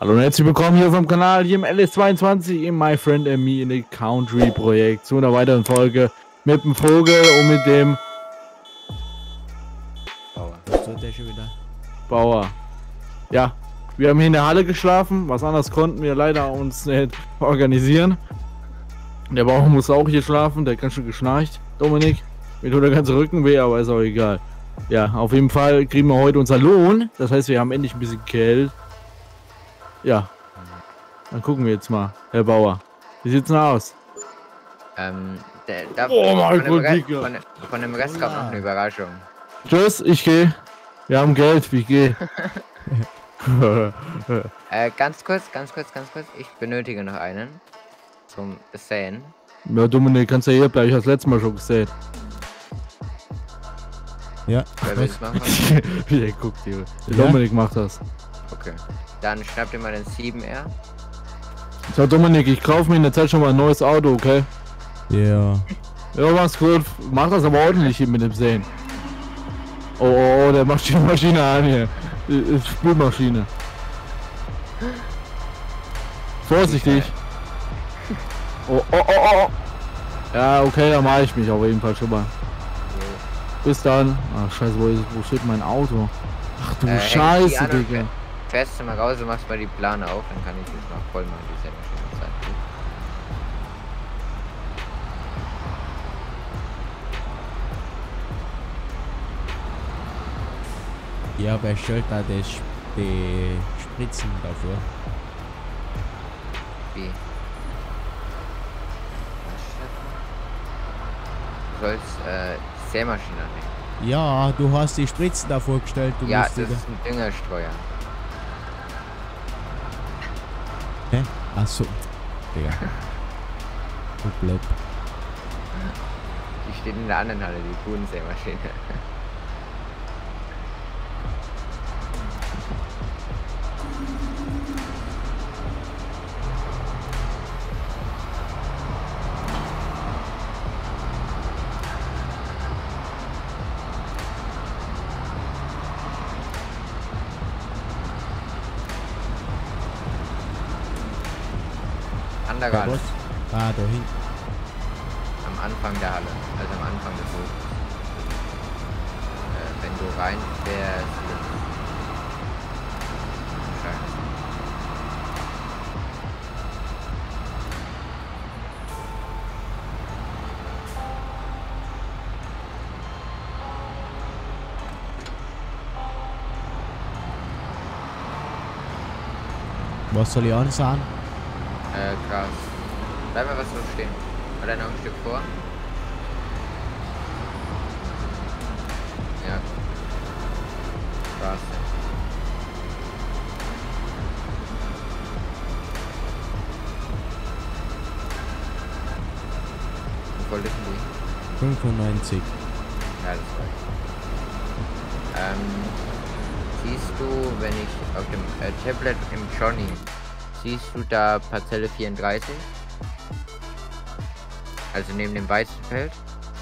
Hallo und herzlich willkommen hier auf dem Kanal, hier im LS22, im My Friend and Me in the Country Projekt, zu einer weiteren Folge mit dem Vogel und mit dem Bauer. Was tut der schon wieder? Bauer. Ja, wir haben hier in der Halle geschlafen, was anderes konnten wir leider uns nicht organisieren. Der Bauer muss auch hier schlafen, der hat ganz schön geschnarcht, Dominik. Mir tut der ganze Rücken weh, aber ist auch egal. Ja, auf jeden Fall kriegen wir heute unser Lohn, das heißt wir haben endlich ein bisschen Geld. Ja, dann gucken wir jetzt mal, Herr Bauer. Wie sieht's denn aus? Oh mein Gott, von dem Rest kommt noch eine Überraschung. Tschüss, ich gehe. Wir haben Geld, ich gehe. Ganz kurz. Ich benötige noch einen zum Säen. Ja, Dominik, kannst du ja hier bleiben. Ich hab's letztes Mal schon gesehen. Ja. Wer will es machen? Wie der guckt hier. Der Dominik macht das. Okay. Dann schnapp dir mal den 7R. So, Dominik, ich kaufe mir in der Zeit schon mal ein neues Auto, okay? Ja. Ja, mach's gut. Mach das aber ordentlich hier mit dem Säen. Oh, der macht die Maschine an hier. Spülmaschine. Vorsichtig. Oh. Ja, okay, da mache ich mich auf jeden Fall schon mal. Bis dann. Ach, scheiße, wo steht mein Auto? Ach du Scheiße, Digga. Fährst du mal raus und machst mal die Plane auf, dann kann ich das noch voll machen, die Sämaschine Zeit. Ja, wer stellt da die Spritzen dafür? Wie? Du sollst die Sämaschine annehmen. Ja, du hast die Spritzen davor gestellt. Du Ja, musst das ist ein Düngerstreuer. Hä? Achso. Digga. Du blöd. Die steht in der anderen Halle, die Kuhnsämaschine. Ja, was? Ah, da hinten. Am Anfang der Halle, also am Anfang des Hofes. Wenn du reinfährst, Scheiße. Was soll ich ansagen? Krass. Bleib mal was so stehen. Oder noch ein Stück vor. Ja. Krass. Wie voll ist denn die? 95. Ja, das reicht. Siehst du, wenn ich auf dem Tablet im Johnny, siehst du da Parzelle 34? Also neben dem Weizenfeld?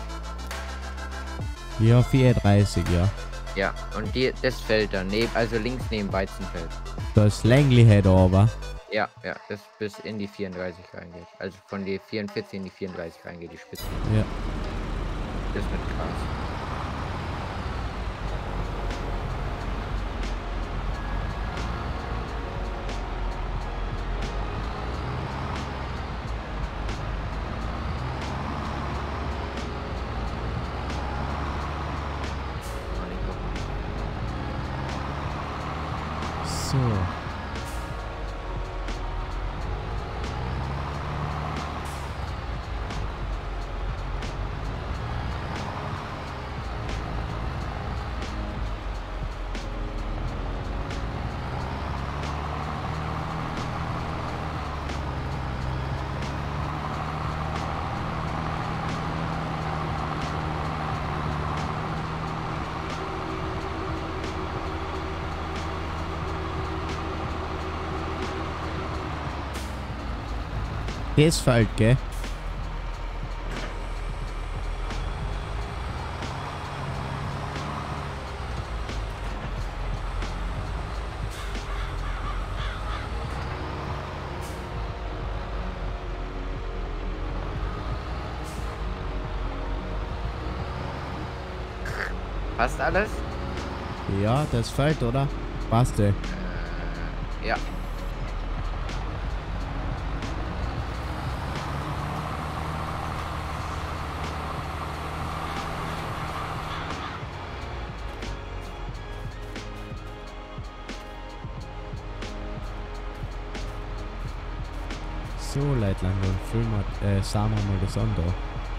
Ja, 34, ja. Ja, und das Feld da, also links neben Weizenfeld. Das längliche da aber. Ja, das bis in die 34 reingeht. Also von die 44 in die 34 reingeht, die Spitze. Ja. Das wird krass. So. Hier ist falsch, gell? Passt alles? Ja, das fällt, oder? Passt, ey. Ja. So, Leitlang, dann füllen wir, sagen wir mal das an da.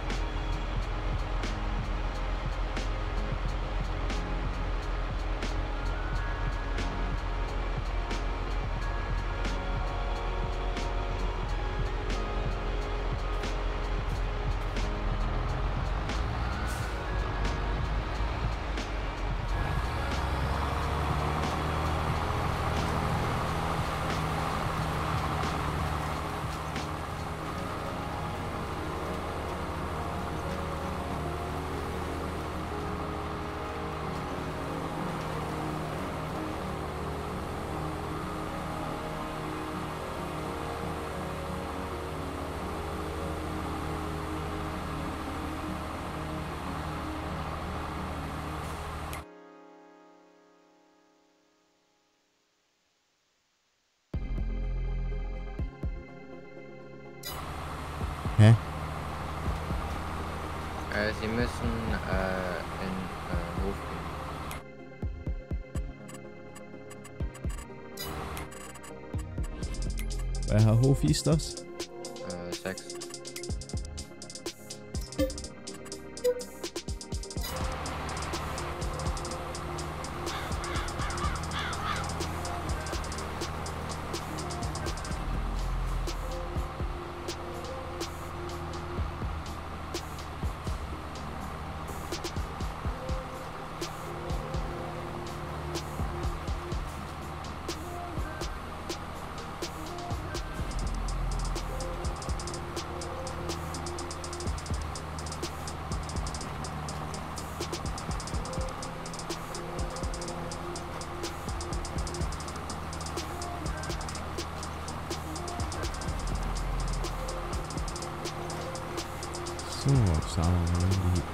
Hä? Sie müssen in Hof gehen. Welcher Hof ist das? 6. So, sagen wir mal in die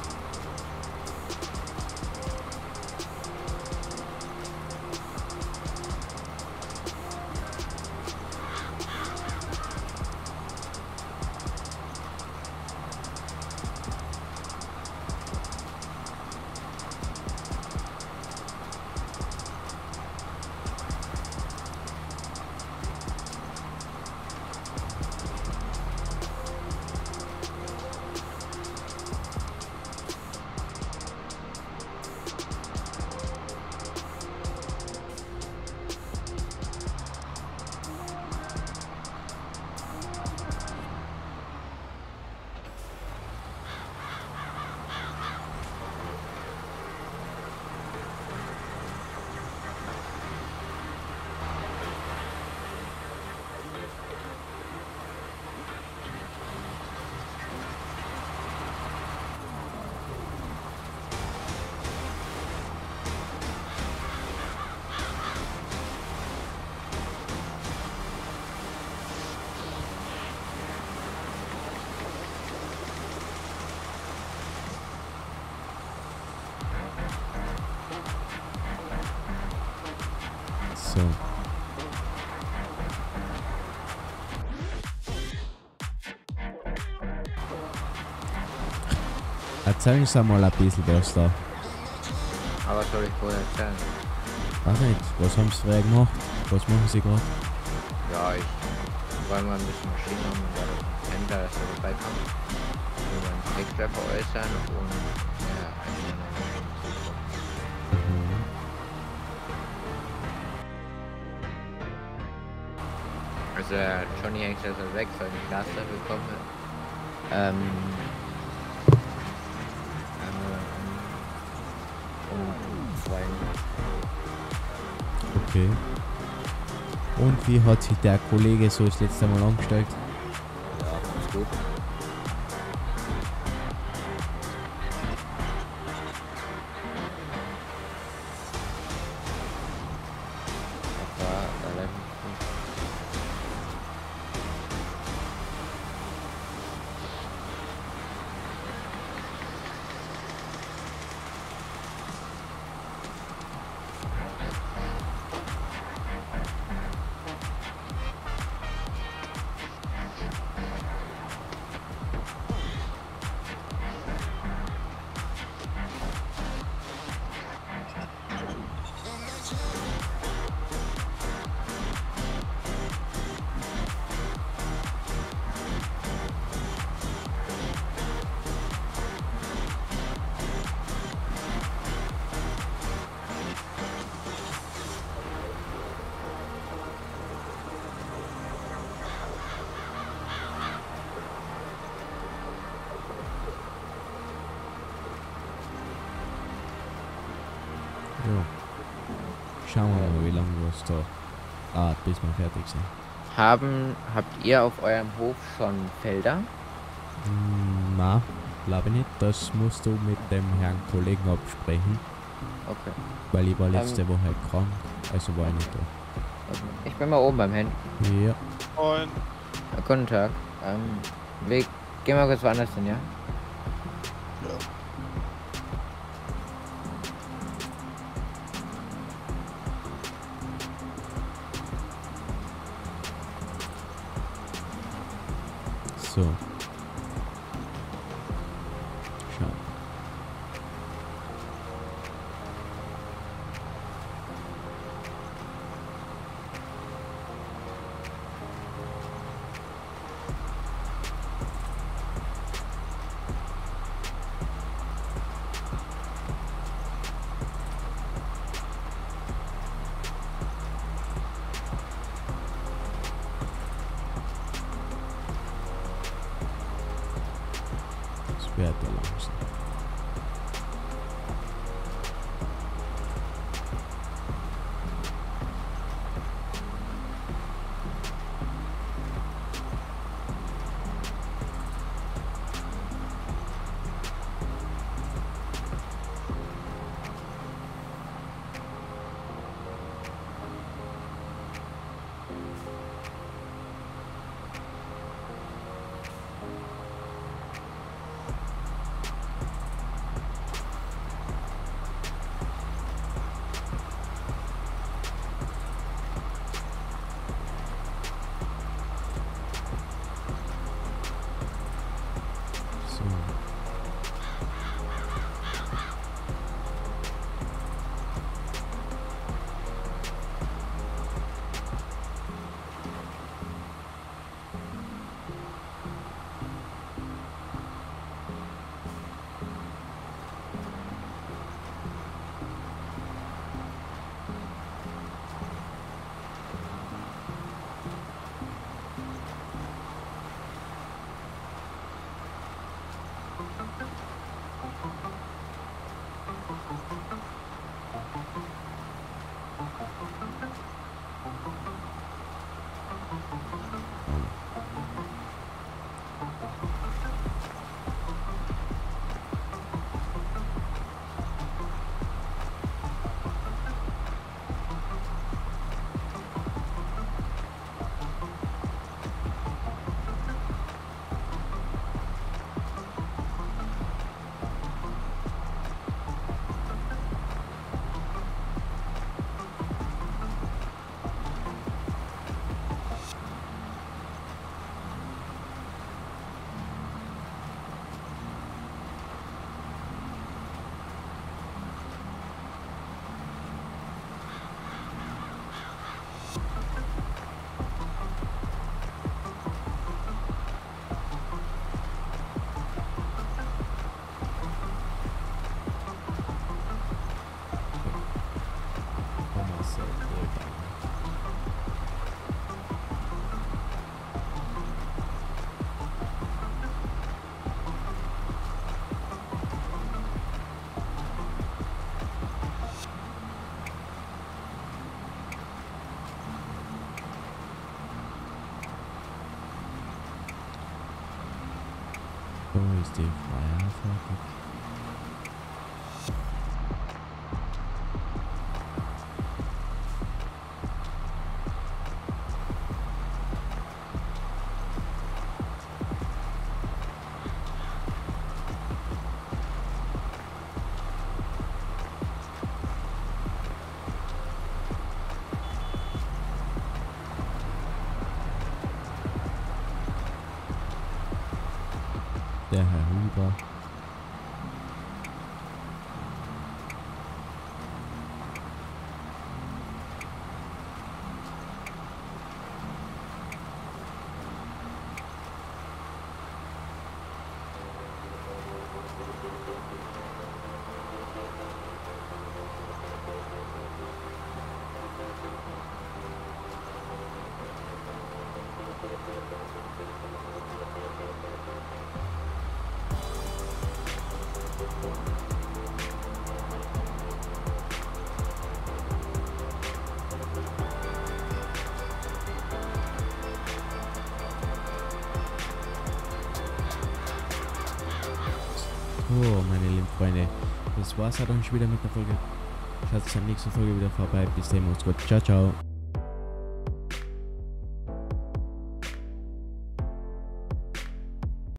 So. Erzähl uns mal ein bisschen was da. Aber soll ich vorher erzählen? Weiß nicht, was haben sie früher gemacht? Was machen sie gerade? Ja, ich wollte mal ein bisschen Maschinen haben und da ein Händler, dass er dabei kommt. Wir wollen einen Textler veräußern und ja, eine neue Maschine zukommen. Mhm. Also Johnny hängt ja so weg, soll ein Glas dafür bekommen. Um 2 Okay. Und wie hat sich der Kollege so das letzte Mal angestellt? Ja, ist gut. Das war relativ gut. Ja. Schauen wir mal, wie lange was da bis wir fertig sind. Habt ihr auf eurem Hof schon Felder? Na, glaube ich nicht. Das musst du mit dem Herrn Kollegen absprechen, Okay. weil ich war letzte Woche krank, also war ich nicht da. Okay. Ich bin mal oben beim Händler. Ja. Und Guten Tag. Wir gehen mal kurz woanders hin, ja? So. Schau. Das wird ja langsam. So. So ist die Flyer fertig. Der Herr Huber. So, meine lieben Freunde, das war's halt auch schon wieder mit der Folge. Schaut zur nächsten Folge wieder vorbei. Bis dahin, macht's gut. Ciao, ciao.